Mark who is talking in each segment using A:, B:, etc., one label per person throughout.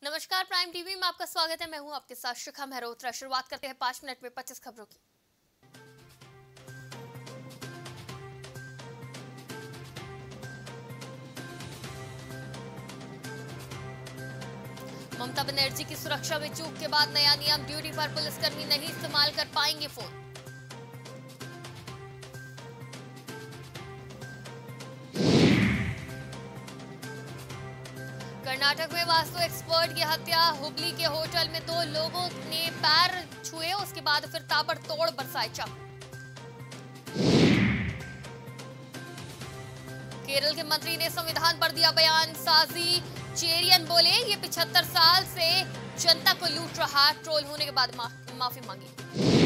A: नमस्कार, prime TV में आपका स्वागत है। मैं हूं आपके साथ शिखा मेहरोत्रा। शुरुआत करते हैं 5 मिनट में 25 खबरों की। ममता बनर्जी की सुरक्षा में चूक के बाद नया नियम, ड्यूटी पर पुलिसकर्मी नहीं इस्तेमाल कर पाएंगे फोन। कर्नाटक में वास्तु एक्सपर्ट की हत्या, हुबली के होटल में 2 लोगों ने पैर छुए, उसके बाद फिर ताबड़तोड़ बरसाए चाकू। केरल के मंत्री ने संविधान पर दिया बयान साजी, चेरियन बोले ये 75 साल से जनता को लूट रहा, ट्रोल होने के बाद माफी मांगी।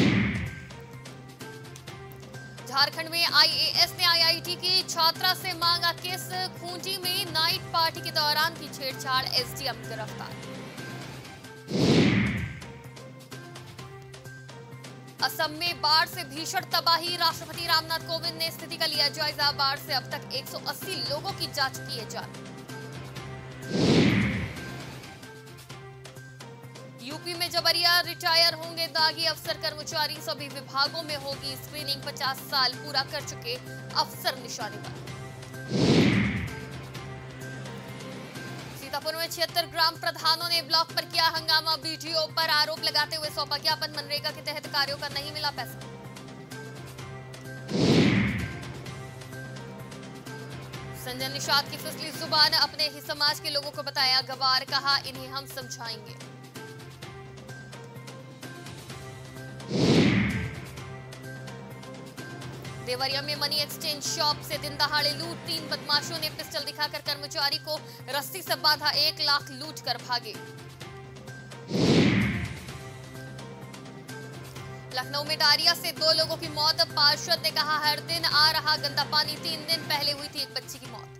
A: झारखंड में आईएएस ने आईआईटी की छात्रा से मांगा किस, खूंटी में नाइट पार्टी के दौरान की छेड़छाड़, एसडीएम गिरफ्तार। असम में बाढ़ से भीषण तबाही, राष्ट्रपति रामनाथ कोविंद ने स्थिति का लिया जायजा। बाढ़ से अब तक 180 लोगों की जा चुकी है जान। यूपी में जबरिया रिटायर होंगे दागी अफसर कर्मचारी, सभी विभागों में होगी स्क्रीनिंग। 50 साल पूरा कर चुके अफसर निशाने पर। सीतापुर में 76 ग्राम प्रधानों ने ब्लॉक पर किया हंगामा, बीडीओ पर आरोप लगाते हुए सौंपा ज्ञापन, मनरेगा के तहत कार्यों का नहीं मिला पैसा। संजय निषाद की फिसली जुबान, अपने ही समाज के लोगों को बताया गवार, कहा इन्हें हम समझाएंगे। देवरिया में मनी एक्सचेंज शॉप से दिन दहाड़े लूट, 3 बदमाशों ने पिस्टल दिखाकर कर्मचारी को रस्सी से बांधा, 1 लाख लूट कर भागे। लखनऊ में डायरिया से 2 लोगों की मौत, पार्षद ने कहा हर दिन आ रहा गंदा पानी, 3 दिन पहले हुई थी एक बच्ची की मौत।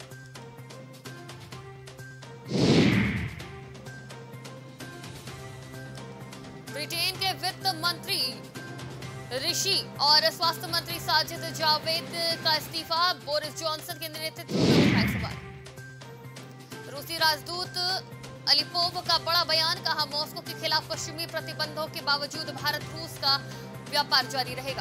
A: ब्रिटेन के वित्त मंत्री ऋषि और स्वास्थ्य मंत्री साजिद जावेद का इस्तीफा, बोरिस जॉनसन के नेतृत्व में उठाए सवाल। रूसी राजदूत अलीपोव का बड़ा बयान, कहा मॉस्को के खिलाफ पश्चिमी प्रतिबंधों के बावजूद भारत रूस का व्यापार जारी रहेगा।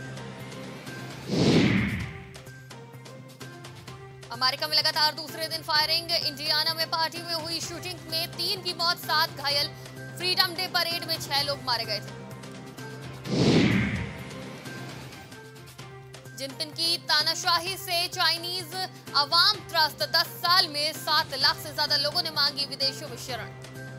A: अमेरिका में लगातार दूसरे दिन फायरिंग, इंडियाना में पार्टी में हुई शूटिंग में 3 की मौत, 7 घायल। फ्रीडम डे परेड में 6 लोग मारे गए थे। जिनपिंग की तानाशाही से चाइनीज अवाम त्रस्त, 10 साल में 7 लाख से ज्यादा लोगों ने मांगी विदेशों में शरण।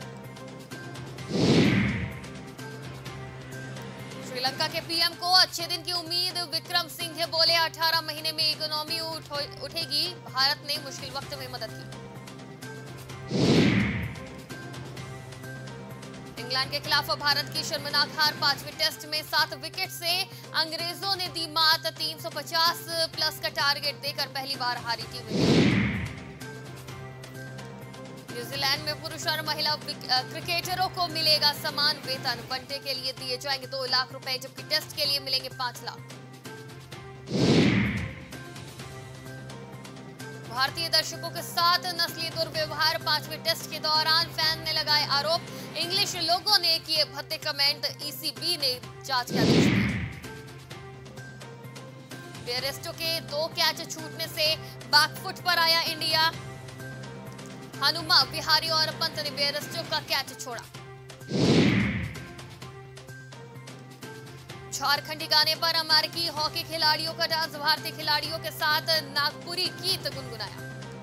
A: श्रीलंका के पीएम को अच्छे दिन की उम्मीद, विक्रम सिंघे बोले 18 महीने में इकोनॉमी उठेगी, भारत ने मुश्किल वक्त में मदद की। इंग्लैंड के खिलाफ भारत की शर्मनाक हार, 5वें टेस्ट में 7 विकेट से अंग्रेजों ने दी मात, 350 प्लस का टारगेट देकर पहली बार हारी टीम इंडिया। न्यूजीलैंड में पुरुष और महिला क्रिकेटरों को मिलेगा समान वेतन, वनडे के लिए दिए जाएंगे 2 लाख रुपए, जबकि टेस्ट के लिए मिलेंगे 5 लाख। भारतीय दर्शकों के साथ नस्ली दुर्व्यवहार, 5वें टेस्ट के दौरान फैन ने लगाए आरोप, इंग्लिश लोगों ने किए भद्दे कमेंट, ईसीबी ने जांच के आदेश दिए। बेयरस्टो के 2 कैच छूटने से बैकफुट पर आया इंडिया, हनुमा, बिहारी और पंत ने बेयरस्टो का कैच छोड़ा। झारखंडी गाने पर अमेरिकी हॉकी खिलाड़ियों का डांस, भारतीय खिलाड़ियों के साथ नागपुरी गीत गुनगुनाया।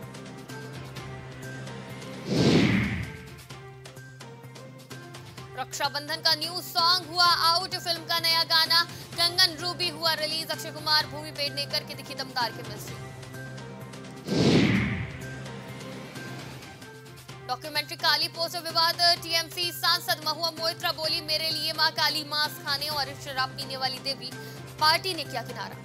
A: रक्षाबंधन का न्यू सॉन्ग हुआ आउट, फिल्म का नया गाना कंगन रूबी हुआ रिलीज, अक्षय कुमार, भूमि पेडनेकर की दिखी दमदार केमिस्ट्री। डॉक्यूमेंट्री काली पोस्टर विवाद, टीएमसी सांसद महुआ मोइत्रा बोली मेरे लिए मां काली मांस खाने और शराब पीने वाली देवी, पार्टी ने किया किनारा।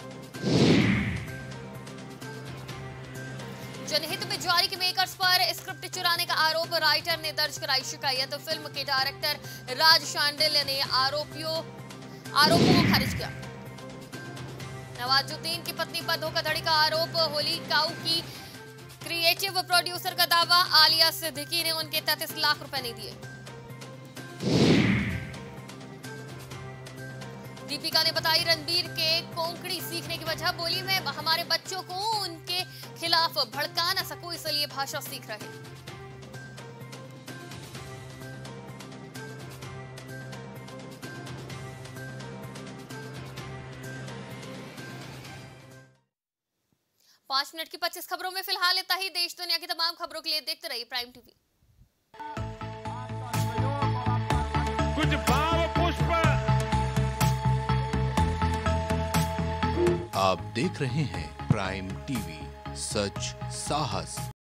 A: जनहित में जारी मेकर्स पर स्क्रिप्ट चुराने का आरोप, राइटर ने दर्ज कराई शिकायत, फिल्म के डायरेक्टर राज शांडिल्य ने आरोपों को खारिज किया। नवाजुद्दीन की पत्नी पर धोखाधड़ी का आरोप, होली काऊ की क्रिएटिव प्रोड्यूसर का दावा, आलिया सिद्दीकी ने उनके 33 लाख रुपए नहीं दिए। दीपिका ने बताई रणबीर के कोंकणी सीखने की वजह, बोली मैं हमारे बच्चों को उनके खिलाफ भड़का ना सकूं, इसलिए भाषा सीख रहे। पांच मिनट की 25 खबरों में फिलहाल इतना ही। देश दुनिया की तमाम खबरों के लिए देखते रहिए प्राइम टीवी।
B: कुछ भाव पुष्प।
C: आप देख रहे हैं प्राइम टीवी, सच साहस।